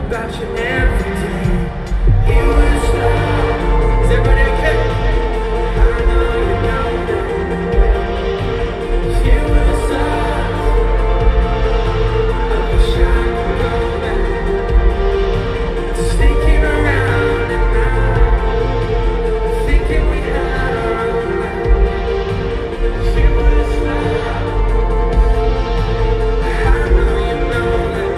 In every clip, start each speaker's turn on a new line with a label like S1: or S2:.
S1: about you every day. You will stop. Is everybody okay? I know you know that. You will stop. I wish I could go back to sneaking around at night, thinking we had our own life. You will stop. I know you know that.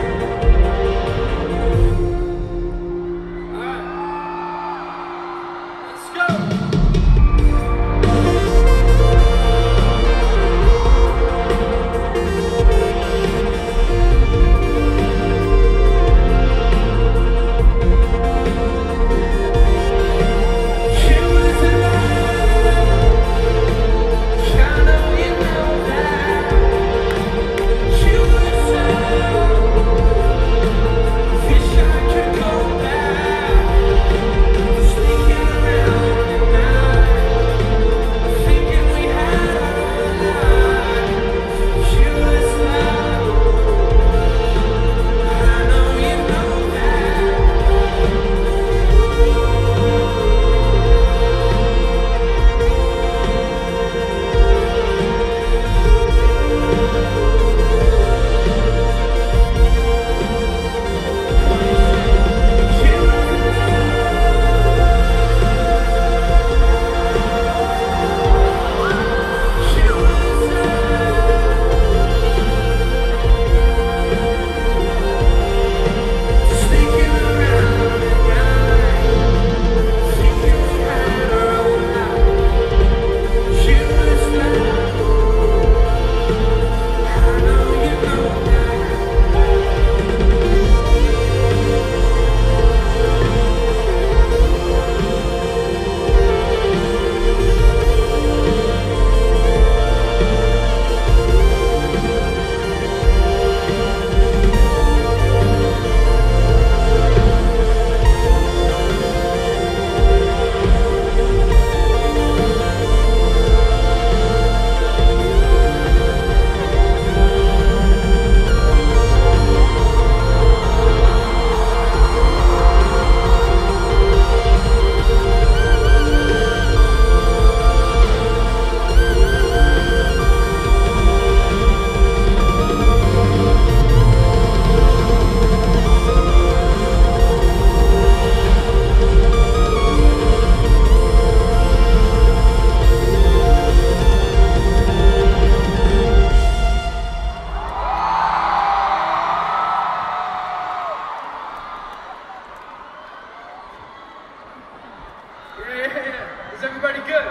S1: Yeah. Is everybody good?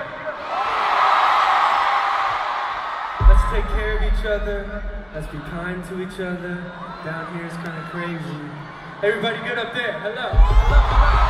S1: Let's take care of each other. Let's be kind to each other. Down here is kind of crazy. Everybody good up there? Hello.